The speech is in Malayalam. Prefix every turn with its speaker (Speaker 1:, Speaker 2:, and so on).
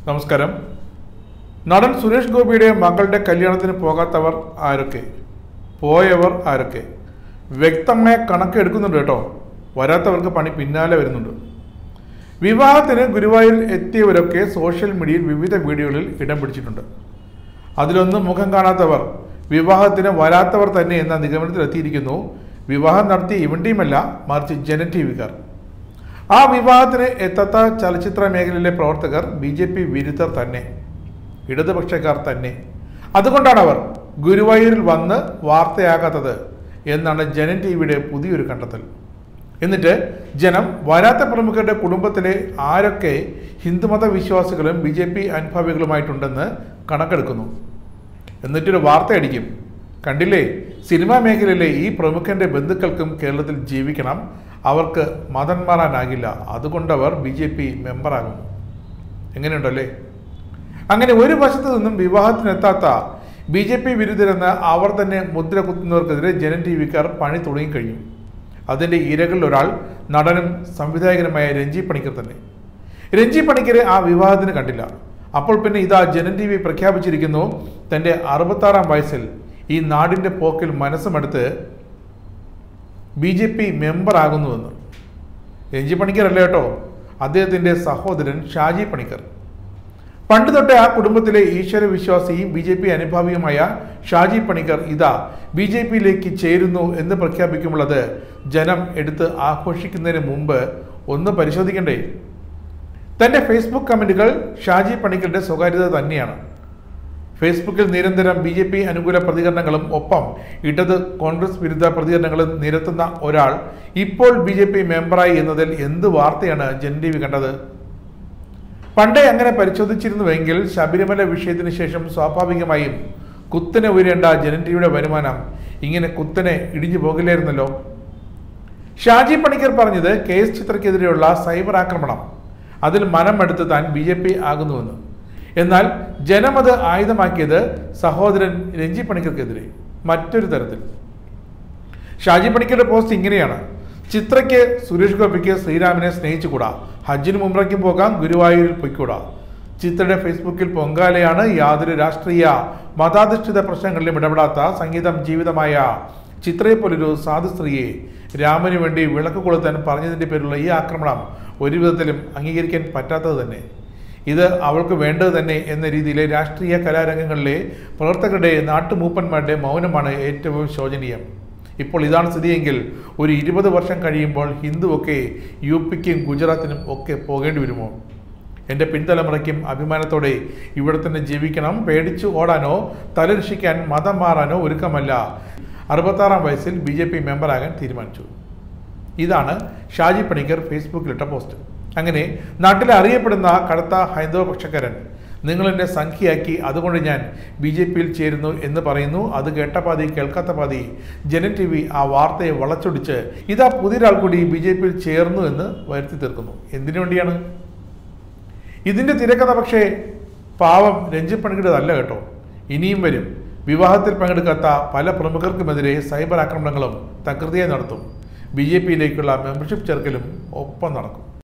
Speaker 1: നമസ്കാരം. നടൻ സുരേഷ് ഗോപിയുടെ മകളുടെ കല്യാണത്തിന് പോകാത്തവർ ആരൊക്കെ, പോയവർ ആരൊക്കെ? വ്യക്തമായ കണക്കെടുക്കുന്നുണ്ട് കേട്ടോ. വരാത്തവർക്ക് പണി പിന്നാലെ വരുന്നുണ്ട്. വിവാഹത്തിന് ഗുരുവായൂരിൽ എത്തിയവരൊക്കെ സോഷ്യൽ മീഡിയയിൽ വിവിധ വീഡിയോകളിൽ ഇടം പിടിച്ചിട്ടുണ്ട്. അതിലൊന്നും മുഖം കാണാത്തവർ വിവാഹത്തിന് വരാത്തവർ തന്നെ എന്ന നിഗമനത്തിലെത്തിയിരിക്കുന്നു. വിവാഹം നടത്തിയ ഇവന്റെയുമല്ല, മറിച്ച് ജനം ടിവിക്കാർ. ആ വിവാഹത്തിന് എത്താത്ത ചലച്ചിത്ര മേഖലയിലെ പ്രവർത്തകർ BJP വിരുദ്ധർ തന്നെ, ഇടതുപക്ഷക്കാർ തന്നെ. അതുകൊണ്ടാണ് അവർ ഗുരുവായൂരിൽ വന്ന് വാർത്തയാകാത്തത് എന്നാണ് ജനം ടിവിയുടെ പുതിയൊരു കണ്ടെത്തൽ. എന്നിട്ട് ജനം വരാത്ത പ്രമുഖരുടെ കുടുംബത്തിലെ ആരൊക്കെ ഹിന്ദുമത വിശ്വാസികളും BJP അനുഭാവികളുമായിട്ടുണ്ടെന്ന് കണക്കെടുക്കുന്നു. എന്നിട്ടൊരു വാർത്തയടിക്കും. കണ്ടില്ലേ, സിനിമാ മേഖലയിലെ ഈ പ്രമുഖന്റെ ബന്ധുക്കൾക്കും കേരളത്തിൽ ജീവിക്കണം, അവർക്ക് മതം മാറാനാകില്ല, അതുകൊണ്ടവർ BJP മെമ്പറാകുന്നു. എങ്ങനെയുണ്ടല്ലേ? അങ്ങനെ ഒരു വശത്തു നിന്നും വിവാഹത്തിനെത്താത്ത BJP വിരുദ്ധരെന്ന് അവർ തന്നെ മുദ്ര കുത്തുന്നവർക്കെതിരെ ജനം ടിവിക്കാർ പണി തുടങ്ങിക്കഴിഞ്ഞു. അതിൻ്റെ ഇരകളിൽ ഒരാൾ നടനും സംവിധായകനുമായ രഞ്ജി പണിക്കർ തന്നെ. രഞ്ജി പണിക്കരെ ആ വിവാഹത്തിന് കണ്ടില്ല. അപ്പോൾ പിന്നെ ഇതാ ജനം TV പ്രഖ്യാപിച്ചിരിക്കുന്നു, തൻ്റെ 66-ാം വയസ്സിൽ ഈ നാടിൻ്റെ പോക്കിൽ മനസ്സുമെടുത്ത് BJP മെമ്പറാകുന്നുവെന്ന്. രഞ്ജി പണിക്കർ അല്ല കേട്ടോ, അദ്ദേഹത്തിൻ്റെ സഹോദരൻ ഷാജി പണിക്കർ. പണ്ട് തൊട്ടേ ആ കുടുംബത്തിലെ ഈശ്വരവിശ്വാസിയും BJP അനുഭാവിയുമായ ഷാജി പണിക്കർ ഇതാ BJPയിലേക്ക് ചേരുന്നു എന്ന് പ്രഖ്യാപിക്കുമ്പോൾ അത് ജനം എടുത്ത് ആഘോഷിക്കുന്നതിന് മുമ്പ് ഒന്ന് പരിശോധിക്കണ്ടേ? തൻ്റെ ഫേസ്ബുക്ക് കമൻറ്റുകൾ ഷാജി പണിക്കരുടെ സ്വകാര്യത തന്നെയാണ്. ഫേസ്ബുക്കിൽ നിരന്തരം BJP അനുകൂല പ്രതികരണങ്ങളും ഒപ്പം ഇടത് കോൺഗ്രസ് വിരുദ്ധ പ്രതികരണങ്ങളും നിരത്തുന്ന ഒരാൾ ഇപ്പോൾ BJP മെമ്പറായി എന്നതിൽ എന്ത് വാർത്തയാണ് ജനം TV കണ്ടത്? പണ്ടേ അങ്ങനെ പരിശോധിച്ചിരുന്നുവെങ്കിൽ ശബരിമല വിഷയത്തിന് ശേഷം സ്വാഭാവികമായും കുത്തനെ ഉയരേണ്ട ജനം TVയുടെ വരുമാനം ഇങ്ങനെ കുത്തനെ ഇടിഞ്ഞു പോകില്ലായിരുന്നല്ലോ. ഷാജി പണിക്കർ പറഞ്ഞത് KS ചിത്രയ്ക്കെതിരെയുള്ള സൈബർ ആക്രമണം, അതിൽ മനമെടുത്ത് താൻ BJP ആകുന്നുവെന്ന്. എന്നാൽ ജനമത് ആയുധമാക്കിയത് സഹോദരൻ രഞ്ജി പണിക്കർക്കെതിരെ മറ്റൊരു തരത്തിൽ. ഷാജി പണിക്കരുടെ പോസ്റ്റ് ഇങ്ങനെയാണ്: ചിത്രയ്ക്ക് സുരേഷ് ഗോപിക്ക് ശ്രീരാമനെ സ്നേഹിച്ചുകൂടാ, ഹജ്ജിനും ഉംറയ്ക്കും പോകാം, ഗുരുവായൂരിൽ പൊയ്ക്കൂടാ. ചിത്രയുടെ ഫേസ്ബുക്കിൽ പൊങ്കാലയാണ്. യാതൊരു രാഷ്ട്രീയ മതാധിഷ്ഠിത പ്രശ്നങ്ങളിലും ഇടപെടാത്ത സംഗീതം ജീവിതമായ ചിത്രയെ പോലൊരു സാധു സ്ത്രീയെ രാമന് വേണ്ടി വിളക്ക് കൊളുത്താൻ പറഞ്ഞതിൻ്റെ പേരിലുള്ള ഈ ആക്രമണം ഒരു വിധത്തിലും അംഗീകരിക്കാൻ പറ്റാത്തത് തന്നെ. ഇത് അവൾക്ക് വേണ്ടത് തന്നെ എന്ന രീതിയിലെ രാഷ്ട്രീയ കലാരംഗങ്ങളിലെ പ്രവർത്തകരുടെ നാട്ടുമൂപ്പന്മാരുടെ മൗനമാണ് ഏറ്റവും ശോചനീയം. ഇപ്പോൾ ഇതാണ് സ്ഥിതിയെങ്കിൽ ഒരു 20 വർഷം കഴിയുമ്പോൾ ഹിന്ദുവൊക്കെ UPക്കും ഗുജറാത്തിനും ഒക്കെ പോകേണ്ടി വരുമോ? എൻ്റെ പിൻതലമുറയ്ക്കും അഭിമാനത്തോടെ ഇവിടെ തന്നെ ജീവിക്കണം, പേടിച്ചു ഓടാനോ തലരക്ഷിക്കാൻ മതം മാറാനോ ഒരുക്കമല്ല. 66-ാം വയസ്സിൽ BJP മെമ്പറാകാൻ തീരുമാനിച്ചു. ഇതാണ് ഷാജി പണിക്കർ ഫേസ്ബുക്കിലിട്ട പോസ്റ്റ്. അങ്ങനെ നാട്ടിൽ അറിയപ്പെടുന്ന കടുത്ത ഹൈന്ദവ പക്ഷക്കാരൻ നിങ്ങളെന്നെ സംഖ്യയാക്കി, അതുകൊണ്ട് ഞാൻ BJPയിൽ ചേരുന്നു എന്ന് പറയുന്നു. അത് കേട്ട പാതി കേൾക്കാത്ത പാതി ജനം TV ആ വാർത്തയെ വളച്ചൊടിച്ച് ഇതാ പുതിയൊരാൾ കൂടി BJPയിൽ ചേർന്നു എന്ന് വരുത്തി തീർക്കുന്നു. എന്തിനു വേണ്ടിയാണ്? ഇതിൻ്റെ തിരക്കഥ പക്ഷേ പാവം രഞ്ജി പണിക്കരുടേതല്ല കേട്ടോ. ഇനിയും വരും. വിവാഹത്തിൽ പങ്കെടുക്കാത്ത പല പ്രമുഖർക്കുമെതിരെ സൈബർ ആക്രമണങ്ങളും തകൃതിയായി നടത്തും. BJPയിലേക്കുള്ള മെമ്പർഷിപ്പ് ചേർക്കലും ഒപ്പം നടക്കും.